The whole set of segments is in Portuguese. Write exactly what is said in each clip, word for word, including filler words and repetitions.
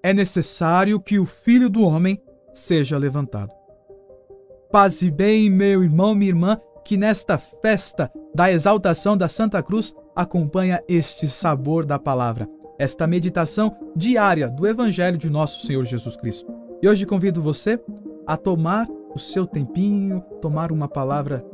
é necessário que o Filho do Homem seja levantado. Paz e bem, meu irmão, minha irmã, que nesta festa da exaltação da Santa Cruz acompanha este sabor da palavra, esta meditação diária do Evangelho de nosso Senhor Jesus Cristo. E hoje convido você a tomar o seu tempinho, tomar uma palavra...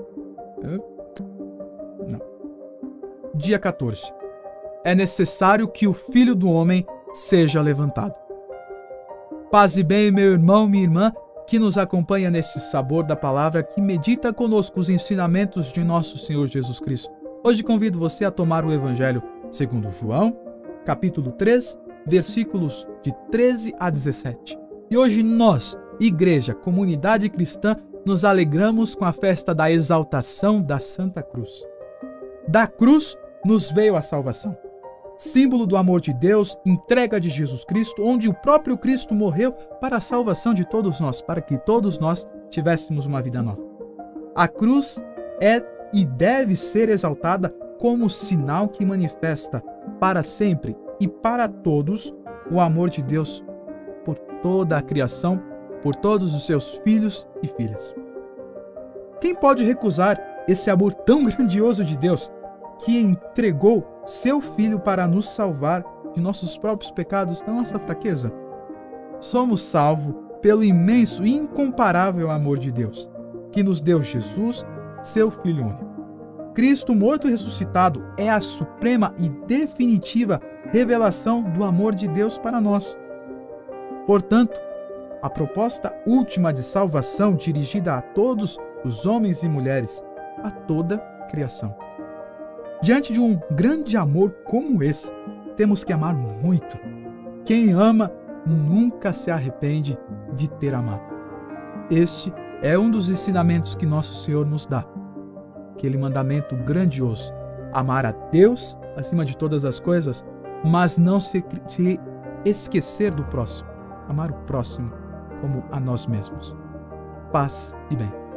Não. Dia quatorze. É necessário que o Filho do Homem seja levantado. Paz e bem, meu irmão, minha irmã, que nos acompanha neste sabor da palavra, que medita conosco os ensinamentos de nosso Senhor Jesus Cristo. Hoje convido você a tomar o Evangelho segundo João, capítulo três, versículos de treze a dezessete. E hoje nós, Igreja, comunidade cristã, nos alegramos com a festa da exaltação da Santa Cruz. Da cruz nos veio a salvação. Símbolo do amor de Deus, entrega de Jesus Cristo, onde o próprio Cristo morreu para a salvação de todos nós, para que todos nós tivéssemos uma vida nova. A cruz é e deve ser exaltada como sinal que manifesta para sempre e para todos o amor de Deus por toda a criação, por todos os seus filhos e filhas. Quem pode recusar esse amor tão grandioso de Deus, que entregou seu Filho para nos salvar de nossos próprios pecados, da nossa fraqueza? Somos salvos pelo imenso e incomparável amor de Deus, que nos deu Jesus, seu Filho único. Cristo morto e ressuscitado é a suprema e definitiva revelação do amor de Deus para nós. Portanto, a proposta última de salvação dirigida a todos os homens e mulheres, a toda a criação. Diante de um grande amor como esse, temos que amar muito. Quem ama nunca se arrepende de ter amado. Este é um dos ensinamentos que nosso Senhor nos dá. Aquele mandamento grandioso: amar a Deus acima de todas as coisas, mas não se, se esquecer do próximo. Amar o próximo como a nós mesmos. Paz e bem.